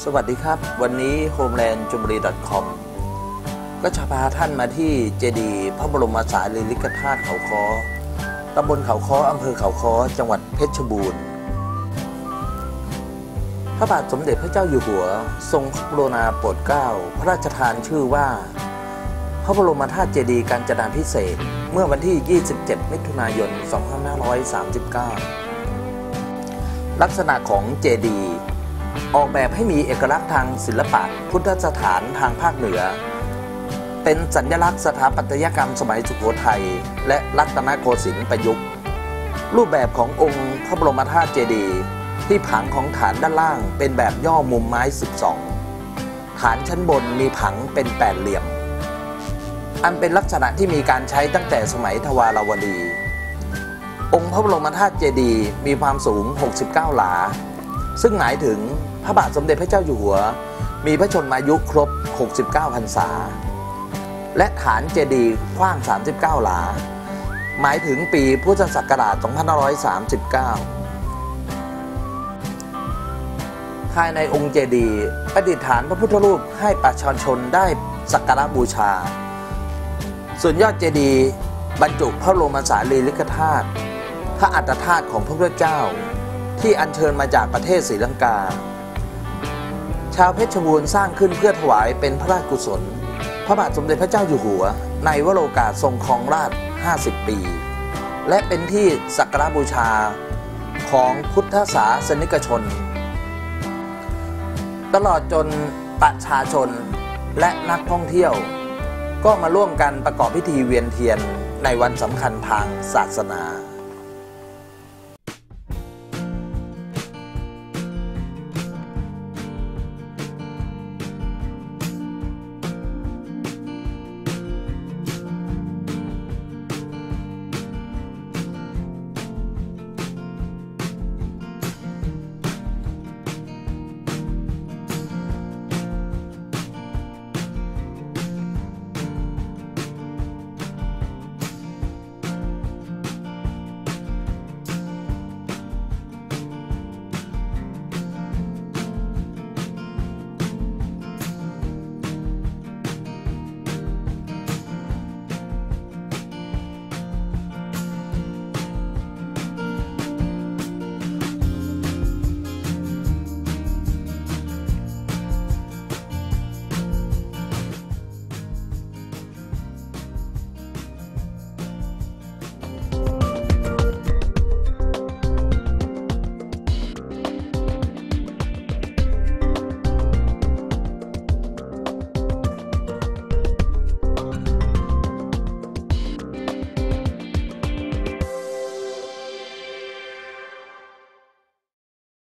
สวัสดีครับวันนี้ homeland.jomri.com ก็จะพาท่านมาที่เจดีย์พระบรมสารีริกธาตุเขาค้อตำบลเขาค้ออำเภอเขาค้อจังหวัดเพชรบูรณ์พระบาทสมเด็จพระเจ้าอยู่หัวทรงพระกรุณาโปรดเกล้าพระราชทานชื่อว่าพระบรมธาตุเจดีย์กาญจนาภิเษกเมื่อวันที่ 27 มิถุนายน 2539 ลักษณะของเจดีย์ออกแบบให้มีเอกลักษณ์ทางศิลปะพุทธสถานทางภาคเหนือเป็นสัญลักษณ์สถาปัตยกรรมสมัยสุโขทัยและรัตนโกสินทร์ประยุกต์รูปแบบขององค์พระบรมธาตุเจดีย์ที่ผังของฐานด้านล่างเป็นแบบย่อมุมไม้12ฐานชั้นบนมีผังเป็นแปดเหลี่ยมอันเป็นลักษณะที่มีการใช้ตั้งแต่สมัยทวารวดีองค์พระบรมธาตุเจดีย์มีความสูง69หลาซึ่งหมายถึงพระบาทสมเด็จพระเจ้าอยู่หัวมีพระชนมายุครบ69พรรษาและฐานเจดีย์กว้าง39หลาหมายถึงปีพุทธศักราช2539ภายในองค์เจดีย์ประดิษฐานพระพุทธรูปให้ประชาชนได้สักการะบูชาส่วนยอดเจดีย์บรรจุพระบรมสารีริกธาตุพระอัฏฐธาตุของพระพุทธเจ้าที่อัญเชิญมาจากประเทศศรีลังกาชาวเพชรบูรณ์สร้างขึ้นเพื่อถวายเป็นพระราชกุศลพระบาทสมเด็จพระเจ้าอยู่หัวในวโรกาสทรงครองราชย์50 ปีและเป็นที่สักการะบูชาของพุทธศาสนิกชนตลอดจนประชาชนและนักท่องเที่ยวก็มาร่วมกันประกอบพิธีเวียนเทียนในวันสำคัญทางศาสนา